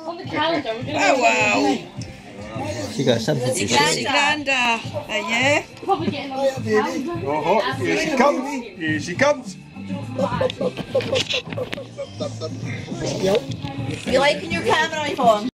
On the calendar, we're doing Oh wow! She got something to say. Granda, yeah. Probably getting on the calendar. Oh, here she comes. Here she comes. You liking your camera iPhone?